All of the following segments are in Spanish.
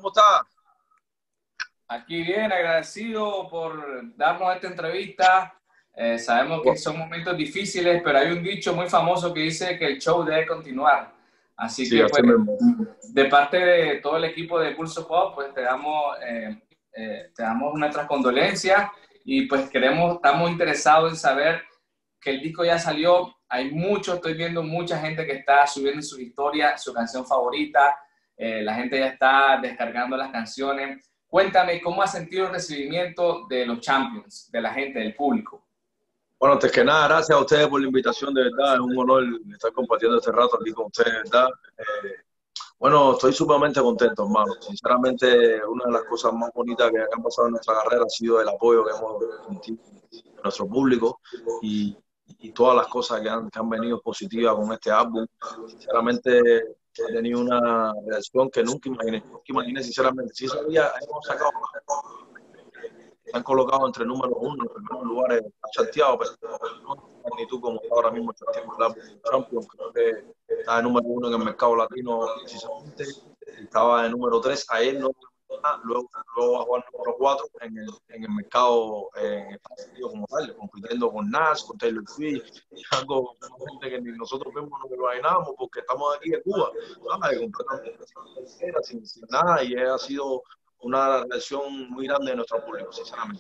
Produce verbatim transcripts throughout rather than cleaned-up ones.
¿cómo está? Aquí bien, agradecido por darnos esta entrevista. Eh, sabemos que son momentos difíciles, pero hay un dicho muy famoso que dice que el show debe continuar. Así Sí, que, así pues, mismo. de parte de todo el equipo de Pulso Pop, pues te damos, eh, eh, te damos nuestras condolencias y pues queremos, estamos interesados en saber que el disco ya salió. Hay mucho, estoy viendo mucha gente que está subiendo su historia, su canción favorita. Eh, la gente ya está descargando las canciones. Cuéntame, ¿cómo has sentido el recibimiento de los Champions, de la gente, del público? Bueno, antes que nada, gracias a ustedes por la invitación, de verdad. Es un honor estar compartiendo este rato aquí con ustedes, de verdad. Eh, bueno, estoy sumamente contento, hermano. Sinceramente, una de las cosas más bonitas que han pasado en nuestra carrera ha sido el apoyo que hemos sentido de nuestro público y, y todas las cosas que han, que han venido positivas con este álbum. Sinceramente, ha tenido una reacción que nunca imaginé. Nunca imaginé, sinceramente. Sí sabía, hemos sacado, han colocado entre números uno, en los primeros lugares chanteados, pero no en magnitud como está ahora mismo chanteando el álbum Champions. Creo que está de número uno en el mercado latino precisamente, estaba de número tres, ayer no, luego, luego bajó al número cuatro en el, en el mercado eh, en Estados Unidos como tal, compitiendo con Nas, con Taylor Swift, algo gente que ni nosotros mismos nos imaginábamos porque estamos aquí en Cuba, ¿sabes? Completamente sin, sin nada, y ha sido una reacción muy grande de nuestro público, sinceramente.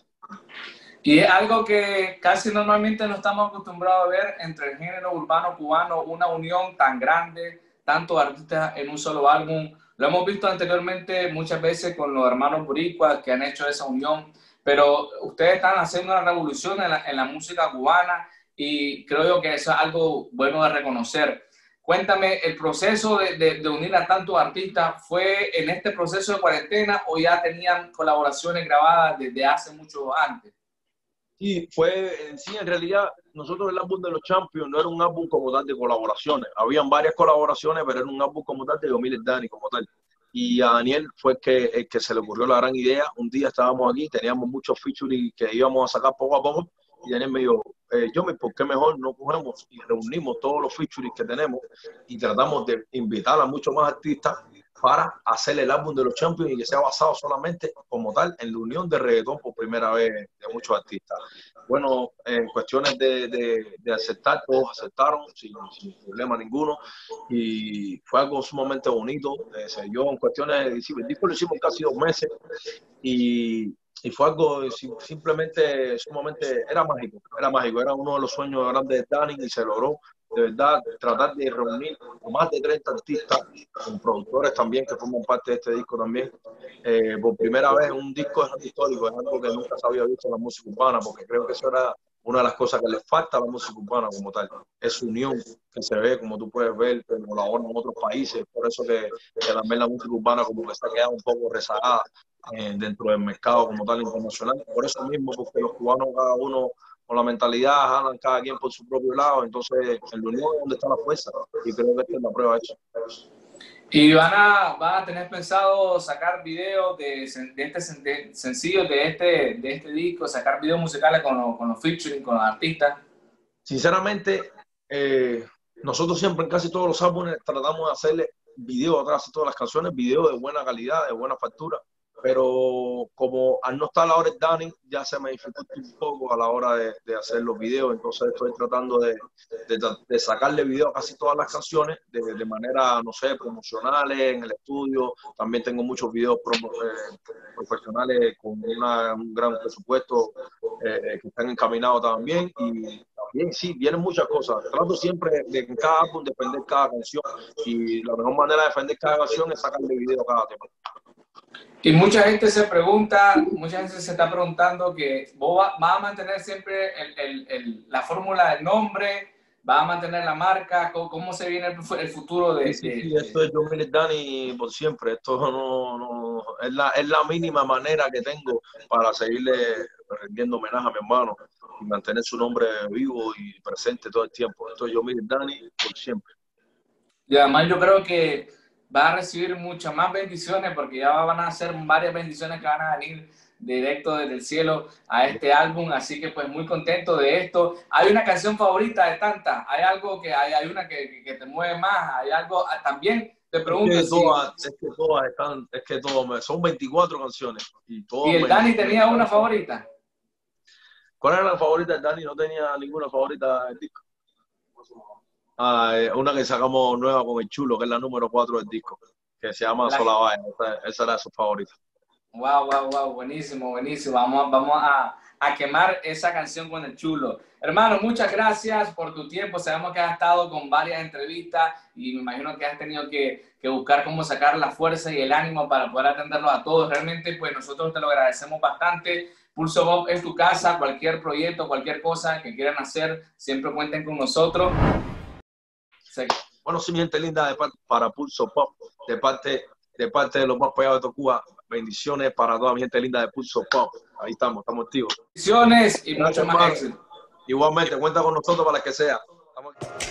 Y es algo que casi normalmente no estamos acostumbrados a ver entre el género urbano cubano, una unión tan grande, tantos artistas en un solo álbum. Lo hemos visto anteriormente muchas veces con los hermanos boricuas que han hecho esa unión, pero ustedes están haciendo una revolución en la, en la música cubana y creo yo que eso es algo bueno de reconocer. Cuéntame, ¿el proceso de, de, de unir a tantos artistas fue en este proceso de cuarentena o ya tenían colaboraciones grabadas desde hace mucho antes? Sí, fue en sí, en realidad, nosotros el álbum de los Champions no era un álbum como tal de colaboraciones. Habían varias colaboraciones, pero era un álbum como tal de Yomil Dani, como tal. Y a Daniel fue el que, el que se le ocurrió la gran idea. Un día estábamos aquí, teníamos muchos featuring que íbamos a sacar poco a poco. Y Daniel me dijo, eh, Yomil, ¿por qué mejor no cogemos y reunimos todos los featuring que tenemos y tratamos de invitar a muchos más artistas para hacer el álbum de los Champions y que sea basado solamente como tal en la unión de reggaetón por primera vez de muchos artistas? Bueno, en cuestiones de, de, de aceptar, todos aceptaron sin, sin problema ninguno y fue algo sumamente bonito. Eh, se dio en cuestiones, el disco lo hicimos casi dos meses y, y fue algo simplemente, sumamente, era mágico, era mágico, era uno de los sueños grandes de Dani y se logró. De verdad, tratar de reunir a más de treinta artistas, con productores también que forman parte de este disco también. Eh, por primera vez un disco es algo histórico, es algo que nunca se había visto en la música urbana, porque creo que eso era una de las cosas que le falta a la música urbana como tal. Es unión que se ve, como tú puedes ver, que colaboran en otros países, por eso que, que también la música urbana como que se ha quedado un poco rezagada eh, dentro del mercado como tal internacional. Por eso mismo, porque los cubanos cada uno con la mentalidad, andan cada quien por su propio lado, entonces en la unión es donde está la fuerza y creo que esta es la prueba de eso. ¿Y van a, van a tener pensado sacar videos de, de este de, sencillos de este, de este disco, sacar videos musicales con, los, con los featuring, con los artistas? Sinceramente, eh, nosotros siempre en casi todos los álbumes tratamos de hacerle videos atrás de todas las canciones, videos de buena calidad, de buena factura, pero como al no estar ahora el Dani, ya se me dificulta un poco a la hora de, de hacer los videos, entonces estoy tratando de, de, de sacarle video a casi todas las canciones de, de manera, no sé, promocionales en el estudio. También tengo muchos videos promo, eh, profesionales con una, un gran presupuesto eh, que están encaminados también y también sí, vienen muchas cosas. Trato siempre de en cada álbum defender cada canción y la mejor manera de defender cada canción es sacarle video a cada tema. Y mucha gente se pregunta, mucha gente se está preguntando que vos vas va a mantener siempre el, el, el, la fórmula del nombre, va a mantener la marca, cómo, cómo se viene el, el futuro de... Sí, sí, de, sí, esto es Yomil y Dani por siempre. Esto no, no es, la, es la mínima manera que tengo para seguirle rendiendo homenaje a mi hermano y mantener su nombre vivo y presente todo el tiempo. Esto es Yomil y Dani por siempre. Y además yo creo que va a recibir muchas más bendiciones porque ya van a ser varias bendiciones que van a venir directo desde el cielo a este álbum, así que pues muy contento de esto. ¿Hay una canción favorita de tantas? ¿Hay algo que hay, hay una que, que te mueve más? ¿Hay algo también? te pregunto Es que si... todas, es que todas están, es que todas, son veinticuatro canciones. Y, todas ¿Y el me- Dani me tenía una encantan. favorita? ¿Cuál era la favorita del Dani? No tenía ninguna favorita del disco. Ah, eh, una que sacamos nueva con el Chulo, que es la número cuatro del disco, que se llama La... Solavaya. Esa, esa era su favorita. Wow, wow, wow, buenísimo, buenísimo. Vamos, vamos a, a quemar esa canción con el Chulo. Hermano, muchas gracias por tu tiempo. Sabemos que has estado con varias entrevistas y me imagino que has tenido que, que buscar cómo sacar la fuerza y el ánimo para poder atenderlos a todos. Realmente, pues nosotros te lo agradecemos bastante. Pulso Pop es tu casa. Cualquier proyecto, cualquier cosa que quieran hacer, siempre cuenten con nosotros. Se... Bueno, sí, mi gente linda, de parte, para Pulso Pop, de parte, de parte de los más pegados de Tocuba, bendiciones para toda mi gente linda de Pulso Pop. Ahí estamos, estamos activos. Bendiciones y Gracias, mucho más hermano. éxito. Igualmente, cuenta con nosotros para la que sea. Estamos aquí.